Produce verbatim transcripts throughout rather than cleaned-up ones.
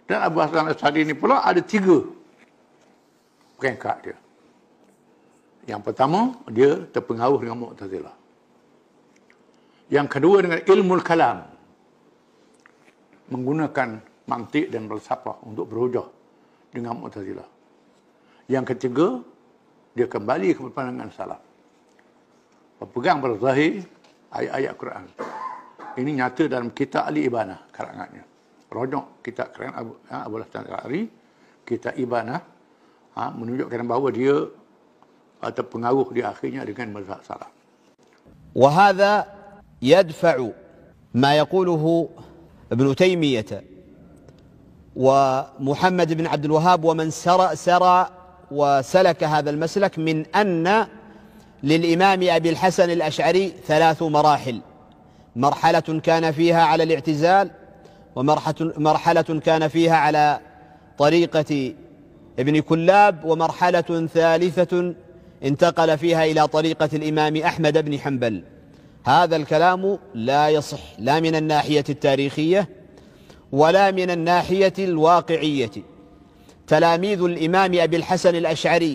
Dan Abu Hasan Asy'ari ini pula ada tiga peringkat dia. Yang pertama, dia terpengaruh dengan Mu'tazilah. Yang kedua dengan ilmu kalam, menggunakan mantik dan falsafah untuk berhujah dengan Mu'tazilah. Yang ketiga, dia kembali ke pandangan salaf, berpegang pada zahir ayat-ayat Quran. Ini nyata dalam kitab Al-Ibanah karangannya. Rojok kitab karangan Abu, ha, Abu Hasan Asy'ari, kitab Ibanah, ha, menunjukkan bahawa dia terpengaruh di akhirnya dengan mazhab salaf. وهذا يدفع ما يقوله ابن تيمية ومحمد بن عبد الوهاب ومن سرى, سرى وسلك هذا المسلك من أن للإمام أبي الحسن الأشعري ثلاث مراحل: مرحلة كان فيها على الاعتزال، ومرحلة كان فيها على طريقة ابن كلاب، ومرحلة ثالثة انتقل فيها إلى طريقة الإمام أحمد بن حنبل. هذا الكلام لا يصح لا من الناحية التاريخية ولا من الناحية الواقعية. تلاميذ الإمام أبي الحسن الأشعري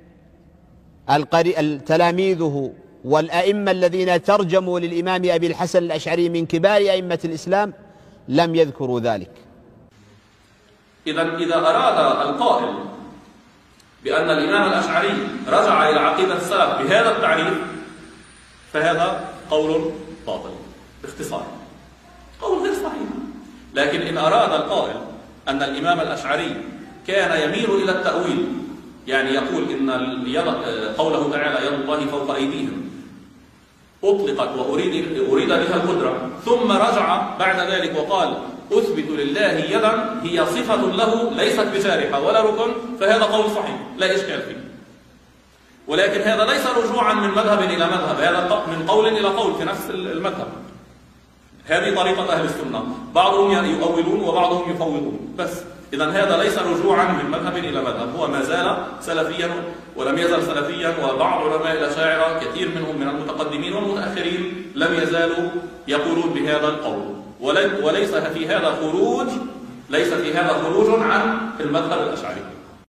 تلاميذه والأئمة الذين ترجموا للإمام أبي الحسن الأشعري من كبار أئمة الإسلام لم يذكروا ذلك. إذا إذا أراد القائل بأن الإمام الأشعري رجع إلى عقيدة السلف بهذا التعريف فهذا قول باطل باختصار، قول غير صحيح. لكن إن أراد القائل أن الإمام الأشعري كان يميل إلى التأويل، يعني يقول إن قوله تعالى يد الله فوق أيديهم أطلقت وأريد أريد بها القدرة، ثم رجع بعد ذلك وقال أثبت لله يدا هي صفة له ليست بجارحة ولا ركن، فهذا قول صحيح لا إشكال فيه. ولكن هذا ليس رجوعا من مذهب إلى مذهب، هذا من قول إلى قول في نفس المذهب. هذه طريقة أهل السنة، بعضهم يؤولون وبعضهم يفوضون بس. إذا هذا ليس رجوعا من مذهب إلى مذهب، هو ما زال سلفيا ولم يزل سلفيا. وبعض علماء الأشاعرة كثير منهم من المتقدمين والمتأخرين لم يزالوا يقولون بهذا القول، وليس في هذا خروج ليس في هذا خروج عن المذهب الأشعري.